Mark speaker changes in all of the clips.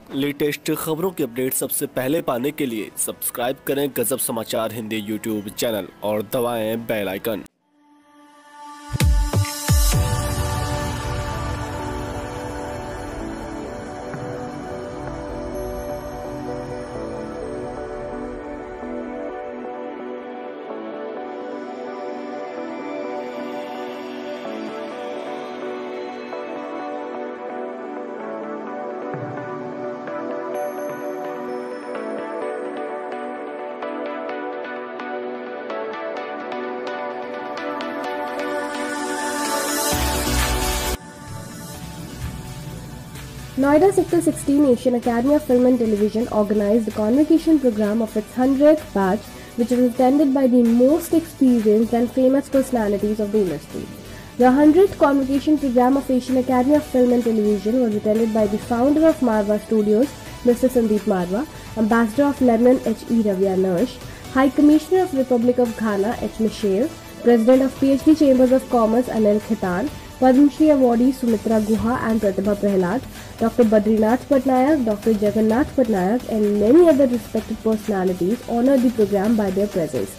Speaker 1: Latest खबरों के update सबसे पहले पाने के लिए सब्सक्राइब करें गजब समाचार हिंदी यूट्यूब चैनल और दबाएं bell icon.
Speaker 2: Noida Sector 16 Asian Academy of Film and Television organized the convocation program of its 100th batch, which was attended by the most experienced and famous personalities of the industry. The 100th convocation program of Asian Academy of Film and Television was attended by the founder of Marwah Studios Mr. Sandeep Marwah, Ambassador of Lebanon H.E. Ravia Nursh, High Commissioner of Republic of Ghana H. President of PhD Chambers of Commerce Anil Khetan, Padamshri awardees Sumitra Guha and Pratibha Prahalad, Dr. Badrinath Patnayak, Dr. Jagannath Patnaik and many other respected personalities honored the program by their presence.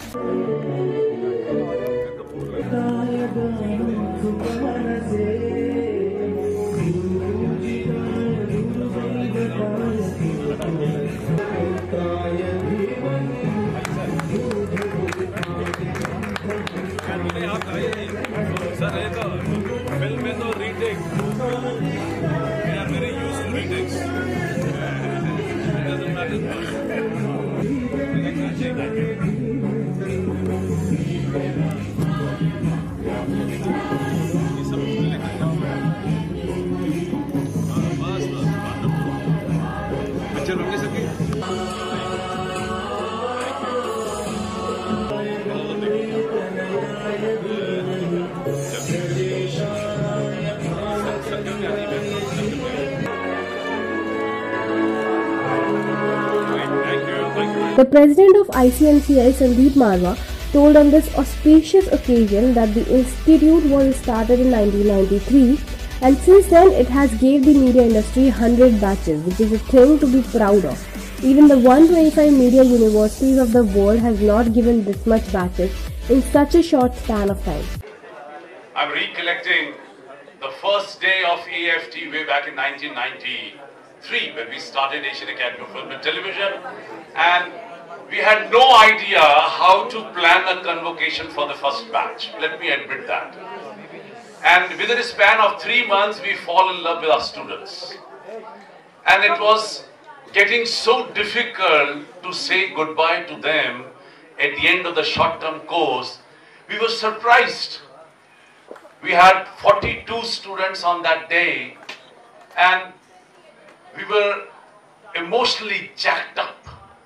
Speaker 2: The president of ICMCI, Sandeep Marwah, told on this auspicious occasion that the institute was started in 1993 and since then it has gave the media industry 100 batches, which is a thing to be proud of. Even the 125 media universities of the world has not given this much batches in such a short span of time.
Speaker 3: I'm recollecting the first day of AFT way back in 1993 when we started Asian Academy of Film and Television, and we had no idea how to plan a convocation for the first batch. Let me admit that. And within a span of 3 months, we fall in love with our students. And it was getting so difficult to say goodbye to them at the end of the short-term course. We were surprised. We had 42 students on that day, and we were emotionally jacked up.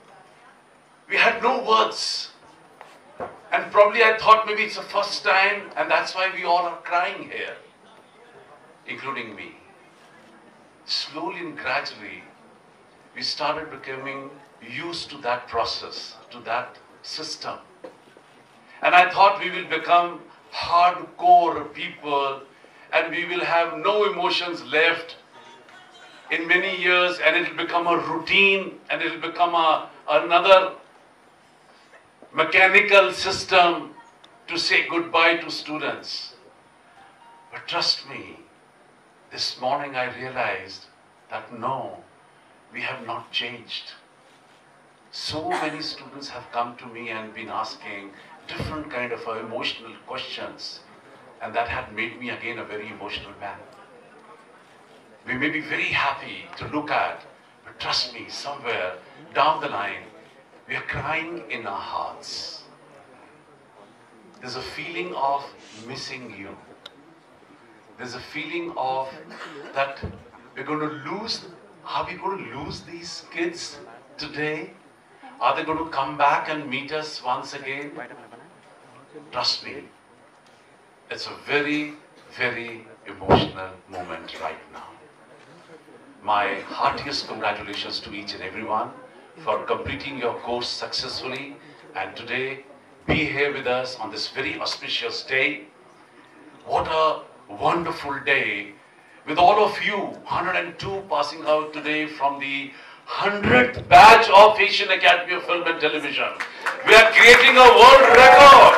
Speaker 3: We had no words, and probably I thought maybe it's the first time and that's why we all are crying here, including me. Slowly and gradually, we started becoming used to that process, to that system. And I thought we will become hardcore people and we will have no emotions left in many years, and it will become a routine and it will become another mechanical system to say goodbye to students. But trust me, this morning I realized that no, we have not changed. So many students have come to me and been asking different kind of emotional questions, and that had made me again a very emotional man. We may be very happy to look at, but trust me, somewhere down the line, we are crying in our hearts. There's a feeling of missing you. There's a feeling of that we're going to lose. Are we going to lose these kids today? Are they going to come back and meet us once again? Trust me, it's a very, very emotional moment right now. My heartiest congratulations to each and everyone for completing your course successfully and today be here with us on this very auspicious day. What a wonderful day with all of you, 102 passing out today from the 100th batch of Asian Academy of Film and Television. We are creating a world record.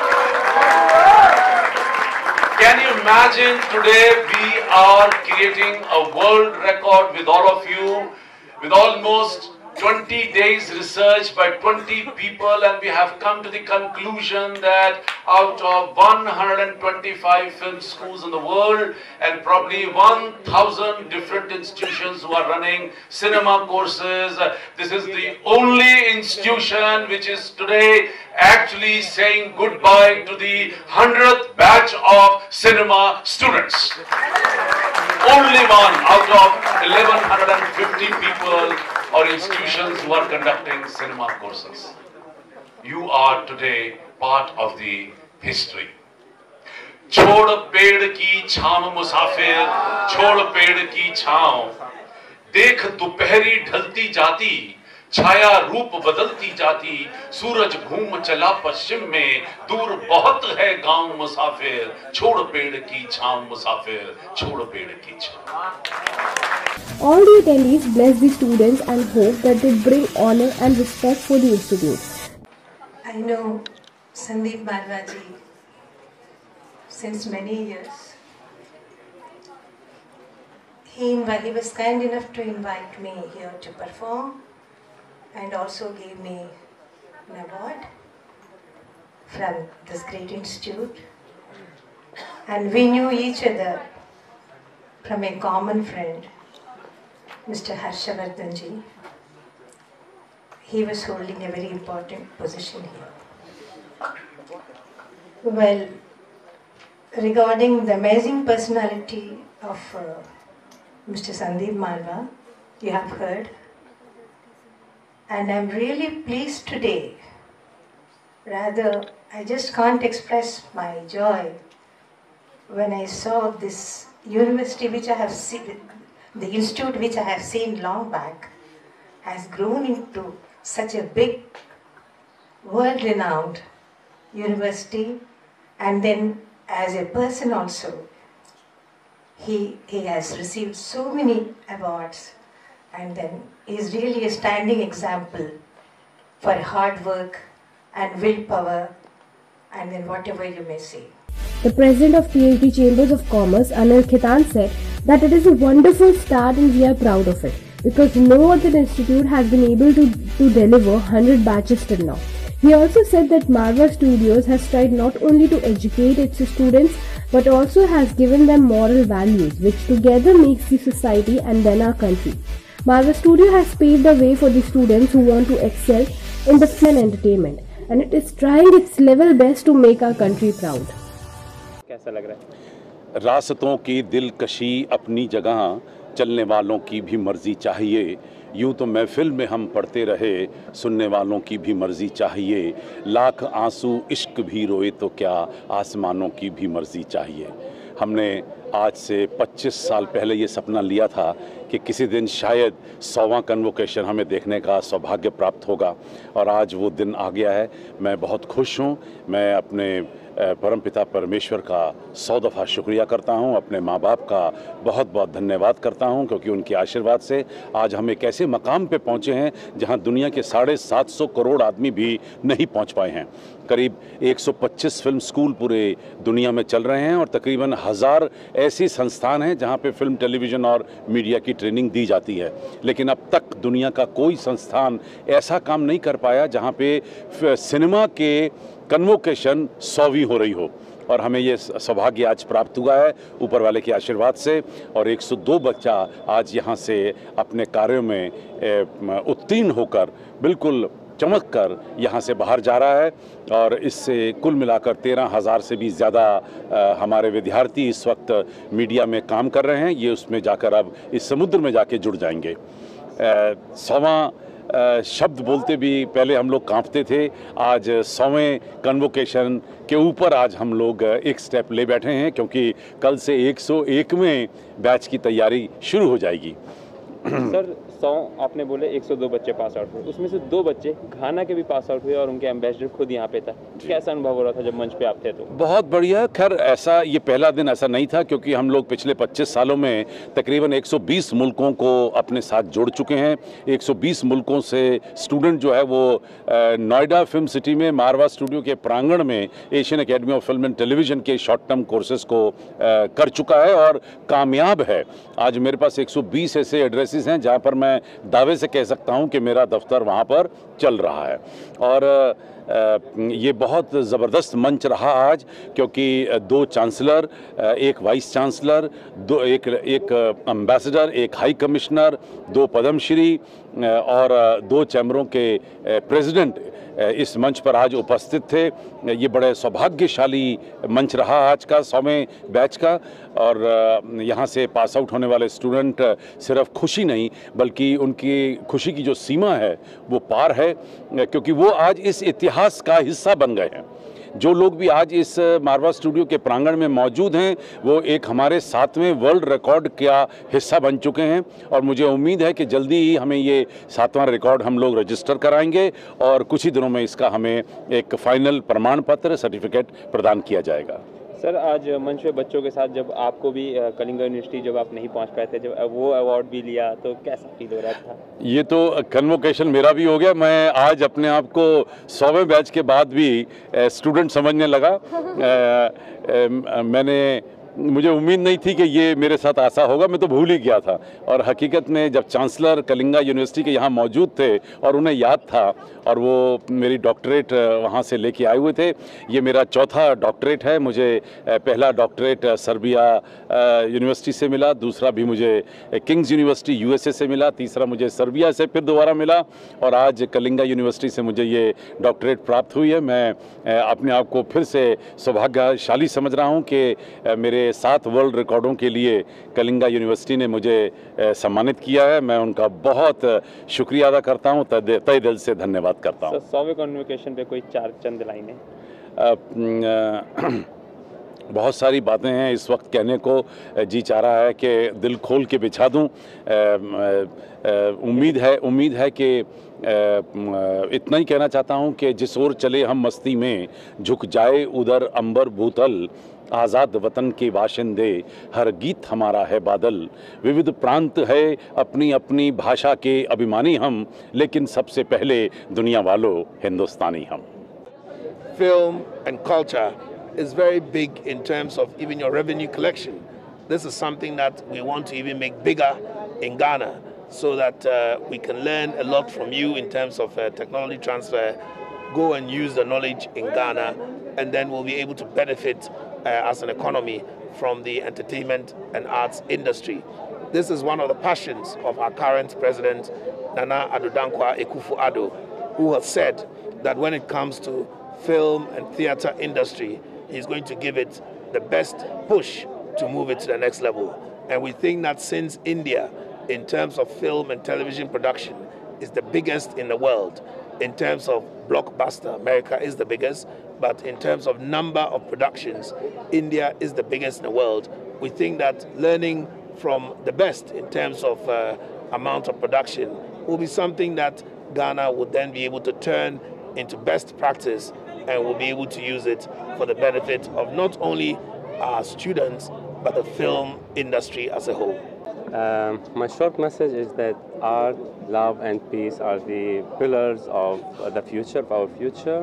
Speaker 3: Can you imagine today we are creating a world record with all of you, with almost 20 days research by 20 people, and we have come to the conclusion that out of 125 film schools in the world and probably 1,000 different institutions who are running cinema courses, this is the only institution which is today actually saying goodbye to the 100th batch of cinema students. Only one out of 1,150 people or institutions who are conducting cinema courses. You are today part of the history. छोड़ पेड़ की छांव मुसाफिर, छोड़ पेड़ की छांव, देख दोपहरी ढलती जाती, छाया रूप बदलती जाती, सूरज घूम चला पश्चिम में, दूर बहुत है गांव मुसाफिर, छोड़ पेड़ की छांव मुसाफिर, छोड़ पेड़ की छांव.
Speaker 2: All the attendees bless the students and hope that they bring honor and respect for the institute.
Speaker 4: I know Sandeep Marwah ji since many years. He was kind enough to invite me here to perform and also gave me an award from this great institute. And we knew each other from a common friend, Mr. Harshavardhan ji. He was holding a very important position here. Well, regarding the amazing personality of Mr. Sandeep Marwah, you have heard. And I'm really pleased today. Rather, I just can't express my joy when I saw this university which I have seen, the institute which I have seen long back, has grown into such a big, world-renowned university, and then as a person also, he has received so many awards, and then he is really a standing example for hard work and willpower, and then whatever you may say.
Speaker 2: The president of PhD Chambers of Commerce, Anil Khetan, said that it is a wonderful start and we are proud of it, because no other institute has been able to deliver 100 batches till now. He also said that Marwah Studios has tried not only to educate its students but also has given them moral values which together makes the society and then our country. Marwah Studio has paved the way for the students who want to excel in the film and entertainment, and it is trying its level best to make our country proud.
Speaker 5: कैसा लग रहा है? रास्तों की दिलकशी अपनी जगह, चलने वालों की भी मर्जी चाहिए. यूं तो महफिल में हम पढ़ते रहे, सुनने वालों की भी मर्जी चाहिए. लाख आंसू इश्क भी रोए तो क्या, आसमानों की भी मर्जी चाहिए. हमने आज से 25 साल पहले ये सपना लिया था कि किसी दिन शायद 100वां कन्वोकेशन हमें देखने का सौभाग्य प्राप्त होगा, और आज वो दिन आ गया है. मैं बहुत खुश हूँ. मैं अपने परमपिता परमेश्वर का 100 दफ़ा शुक्रिया करता हूं. अपने माँ बाप का बहुत बहुत धन्यवाद करता हूं, क्योंकि उनके आशीर्वाद से आज हम एक ऐसे मकाम पे पहुंचे हैं जहां दुनिया के 750 करोड़ आदमी भी नहीं पहुंच पाए हैं. करीब 125 फिल्म स्कूल पूरे दुनिया में चल रहे हैं, और तकरीबन 1000 ऐसी संस्थान हैं जहां पे फिल्म, टेलीविज़न और मीडिया की ट्रेनिंग दी जाती है. लेकिन अब तक दुनिया का कोई संस्थान ऐसा काम नहीं कर पाया जहां पे सिनेमा के कन्वोकेशन 100वीं हो रही हो. और हमें ये सौभाग्य आज प्राप्त हुआ है ऊपर वाले के आशीर्वाद से. और 102 बच्चा आज यहाँ से अपने कार्यों में उत्तीर्ण होकर बिल्कुल चमक कर यहाँ से बाहर जा रहा है. और इससे कुल मिलाकर 13,000 से भी ज़्यादा हमारे विद्यार्थी इस वक्त मीडिया में काम कर रहे हैं. ये उसमें जाकर अब इस समुद्र में जाके जुड़ जाएंगे. 100वां शब्द बोलते भी पहले हम लोग कांपते थे. आज 100वें कन्वोकेशन के ऊपर आज हम लोग एक स्टेप ले बैठे हैं, क्योंकि कल से 101वें बैच की तैयारी शुरू हो जाएगी.
Speaker 6: सर, 100 आपने बोले 102 बच्चे पास आउट हुए, उसमें से 2 बच्चे घाना के भी पास आउट हुए और उनके एम्बेसडर खुद यहाँ पे था। कैसा अनुभव हो रहा था जब मंच पे आप थे? तो
Speaker 5: बहुत बढ़िया। खैर ऐसा ये पहला दिन ऐसा नहीं था, क्योंकि हम लोग पिछले 25 सालों में तकरीबन 120 मुल्कों को अपने साथ जोड़ चुके हैं। 120 मुल्कों से स्टूडेंट जो है वो नोएडा फिल्म सिटी में मारवा स्टूडियो के प्रांगण में Asian Academy of Film and Television के शॉर्ट टर्म कोर्सेज को कर चुका है और कामयाब है। आज मेरे पास 120 ऐसे एड्रेसेस हैं जहां पर मैं दावे से कह सकता हूं कि मेरा दफ्तर वहां पर चल रहा है। और ये बहुत ज़बरदस्त मंच रहा आज, क्योंकि 2 चांसलर, 1 वाइस चांसलर, एक एम्बेसडर, 1 हाई कमिश्नर, 2 पद्मश्री और 2 चैम्बरों के प्रेसिडेंट इस मंच पर आज उपस्थित थे। ये बड़े सौभाग्यशाली मंच रहा आज का 100वें बैच का। और यहाँ से पास आउट होने वाले स्टूडेंट सिर्फ खुशी नहीं, बल्कि उनकी खुशी की जो सीमा है वो पार है, क्योंकि वो आज इस इतिहास का हिस्सा बन गए हैं। जो लोग भी आज इस मारवा स्टूडियो के प्रांगण में मौजूद हैं वो एक हमारे 7वें वर्ल्ड रिकॉर्ड का हिस्सा बन चुके हैं। और मुझे उम्मीद है कि जल्दी ही हमें ये 7वां रिकॉर्ड हम लोग रजिस्टर कराएंगे और कुछ ही दिनों में इसका हमें एक फाइनल प्रमाण पत्र, सर्टिफिकेट प्रदान किया जाएगा।
Speaker 6: सर, आज मंच पे बच्चों के साथ जब आपको भी कलिंगा यूनिवर्सिटी जब आप नहीं पहुंच पाए थे, जब वो अवार्ड भी लिया, तो कैसा फील हो रहा था?
Speaker 5: ये तो कन्वोकेशन मेरा भी हो गया। मैं आज अपने आप को 100वें बैच के बाद भी स्टूडेंट समझने लगा। मुझे उम्मीद नहीं थी कि ये मेरे साथ ऐसा होगा, मैं तो भूल ही गया था। और हकीकत में जब चांसलर कलिंगा यूनिवर्सिटी के यहाँ मौजूद थे और उन्हें याद था और वो मेरी डॉक्टरेट वहाँ से लेके आए हुए थे। ये मेरा 4था डॉक्टरेट है। मुझे पहला डॉक्टरेट सर्बिया यूनिवर्सिटी से मिला, दूसरा भी मुझे किंग्स यूनिवर्सिटी USA से मिला, तीसरा मुझे सर्बिया से फिर दोबारा मिला और आज कलिंगा यूनिवर्सिटी से मुझे ये डॉक्टरेट प्राप्त हुई है। मैं अपने आप को फिर से सौभाग्यशाली समझ रहा हूँ कि मेरे 7 वर्ल्ड रिकॉर्डों के लिए कलिंगा यूनिवर्सिटी ने मुझे सम्मानित किया है। मैं उनका बहुत शुक्रिया अदा करता हूँ, तहे दिल से धन्यवाद करता हूँ।
Speaker 6: 100वें कन्वोकेशन पे कोई 4 चंद लाइनें?
Speaker 5: बहुत सारी बातें हैं, इस वक्त कहने को जी चाह रहा है कि दिल खोल के बिछा दूं। उम्मीद है कि इतना ही कहना चाहता हूं कि जिस ओर चले हम मस्ती में, झुक जाए उधर अंबर भूतल, आज़ाद वतन के वाशिंदे, हर गीत हमारा है बादल। विविध प्रांत है अपनी अपनी भाषा के अभिमानी हम, लेकिन सबसे पहले दुनिया वालों हिंदुस्तानी हम।
Speaker 7: Film and culture is very big in terms of even your revenue collection. This is something that we want to even make bigger in Ghana, so that we can learn a lot from you in terms of technology transfer, go and use the knowledge in Ghana, and then we'll be able to benefit as an economy from the entertainment and arts industry. This is one of the passions of our current president, Nana Addo Dankwa Akufo-Addo, who has said that when it comes to film and theatre industry, he's going to give it the best push to move it to the next level. And we think that since India, in terms of film and television production, is the biggest in the world, in terms of blockbuster, America is the biggest, but in terms of number of productions, India is the biggest in the world. We think that learning from the best in terms of amount of production will be something that Ghana would then be able to turn into best practice, and will be able to use it for the benefit of not only our students, but the film industry as a whole.
Speaker 6: My short message is that art, love and peace are the pillars of the future, of our future.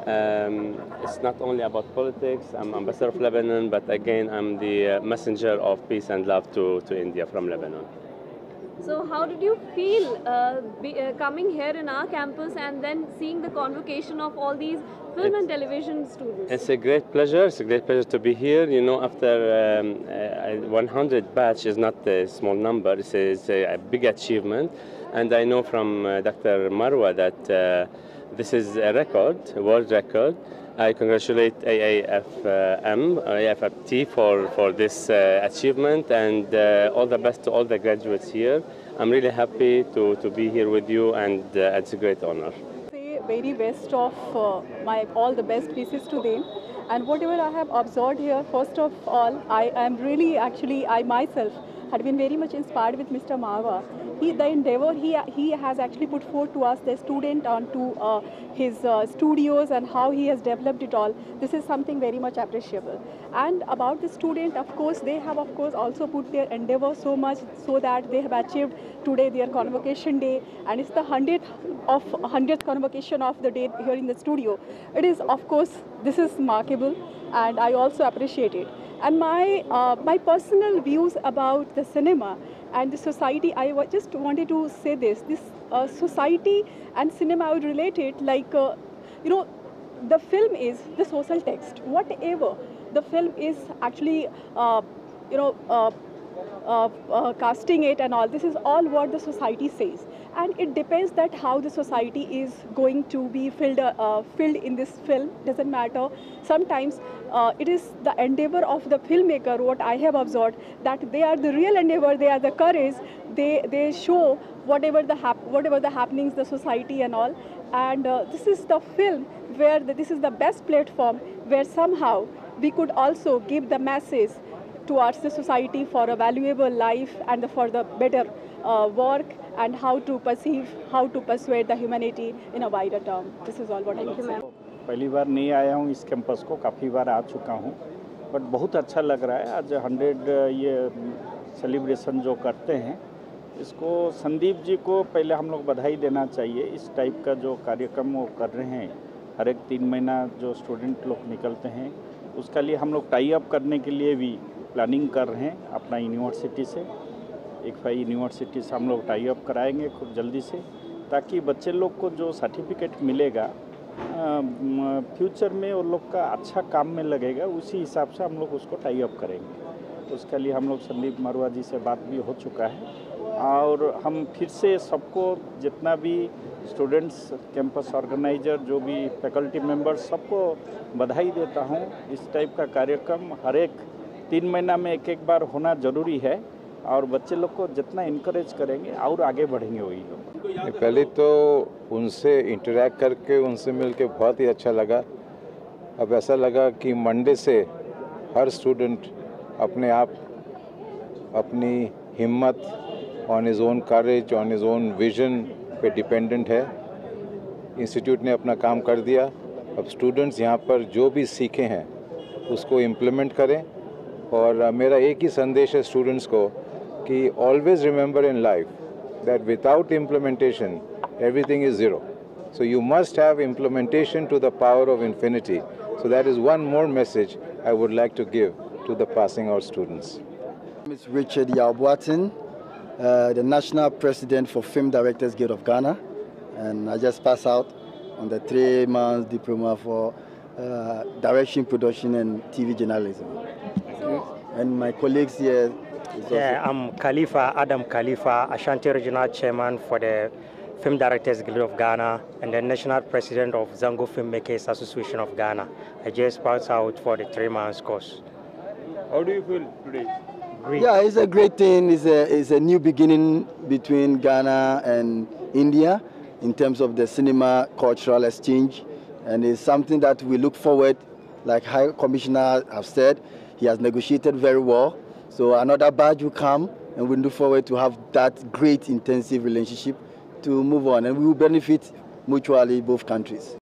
Speaker 6: It's not only about politics. I'm ambassador of Lebanon, but again, I'm the messenger of peace and love to India from Lebanon.
Speaker 8: So how did you feel coming here in our campus and then seeing the convocation of all these film and television students?
Speaker 6: It's a great pleasure. It's a great pleasure to be here. You know, after 100 batch is not a small number. It's a big achievement. And I know from Dr. Marwah that this is a record, a world record. I congratulate AFFT for this achievement, and all the best to all the graduates here. I'm really happy to be here with you, and it's a great honor.
Speaker 9: Say very best of all the best pieces to them, and whatever I have observed here, first of all, I am really I myself had been very much inspired with Mr. Marwah. the endeavor he has actually put forth to us, the student, onto his studios, and how he has developed it all. This is something very much appreciable. And about the student, of course, they have of course also put their endeavor so much so that they have achieved today their convocation day, and it's the 100th convocation of the day here in the studio. It is, of course, this is remarkable, and I also appreciate it. And my personal views about the cinema and the society, I just wanted to say this. This society and cinema, I would relate it like, the film is the social text. Whatever the film is actually, casting it and all, this is all what the society says. And it depends that how the society is going to be filled in this film. Doesn't matter. Sometimes it is the endeavor of the filmmaker, what I have observed, that they are the real endeavor, they are the courage, they show whatever the happenings, the society and all. And this is the film where this is the best platform where somehow we could also give the message towards the society for a valuable life and for the better work, and how to persuade the humanity in a wider term. This is all what I can say.
Speaker 10: पहली बार नहीं आया हूँ इस campus को, काफ़ी बार आ चुका हूँ, but बहुत अच्छा लग रहा है। आज 100 ये सेलिब्रेशन जो करते हैं, इसको संदीप जी को पहले हम लोग बधाई देना चाहिए। इस टाइप का जो कार्यक्रम वो कर रहे हैं, हर एक 3 महीना जो स्टूडेंट लोग निकलते हैं, उसका लिए हम लोग टाई अप करने के लिए भी प्लानिंग कर रहे हैं अपना यूनिवर्सिटी से। एक यूनिवर्सिटी से हम लोग टाई अप कराएंगे खूब जल्दी से, ताकि बच्चे लोग को जो सर्टिफिकेट मिलेगा फ्यूचर में वो लोग का अच्छा काम में लगेगा, उसी हिसाब से हम लोग उसको टाई अप करेंगे। उसके लिए हम लोग संदीप मारवा जी से बात भी हो चुका है, और हम फिर से सबको, जितना भी स्टूडेंट्स, कैंपस ऑर्गेनाइजर, जो भी फैकल्टी मेंबर्स, सबको बधाई देता हूँ। इस टाइप का कार्यक्रम हर एक 3 महीना में एक बार होना ज़रूरी है, और बच्चे लोग को जितना इनकरेज करेंगे और आगे बढ़ेंगे वही लोग।
Speaker 11: पहले तो उनसे इंटरेक्ट करके, उनसे मिलके बहुत ही अच्छा लगा। अब ऐसा लगा कि मंडे से हर स्टूडेंट अपने आप, अपनी हिम्मत, on his own courage, on his own vision पे डिपेंडेंट है। इंस्टीट्यूट ने अपना काम कर दिया। अब स्टूडेंट्स यहाँ पर जो भी सीखे हैं उसको इम्प्लीमेंट करें। और मेरा एक ही संदेश है स्टूडेंट्स को कि always remember in life that without implementation everything is zero. So you must have implementation to the power of infinity. So that is one more message I would like to give to the passing out students.
Speaker 12: Ms. Richard Yabwatin, the National President for Film Directors Guild of Ghana, and I just passed out on the 3-month diploma for direction, production and TV journalism. And my colleagues here.
Speaker 13: I'm Adam Khalifa, Ashanti Regional Chairman for the Film Directors Guild of Ghana and the National President of Zango Filmmakers Association of Ghana. I just passed out for the 3-month course.
Speaker 10: How do you feel today?
Speaker 13: Great.
Speaker 12: Yeah, it's a great thing. It's a new beginning between Ghana and India in terms of the cinema cultural exchange, and it's something that we look forward. Like High Commissioner have said, he has negotiated very well. So another batch will come, and we look forward to have that great intensive relationship to move on, and we will benefit mutually both countries.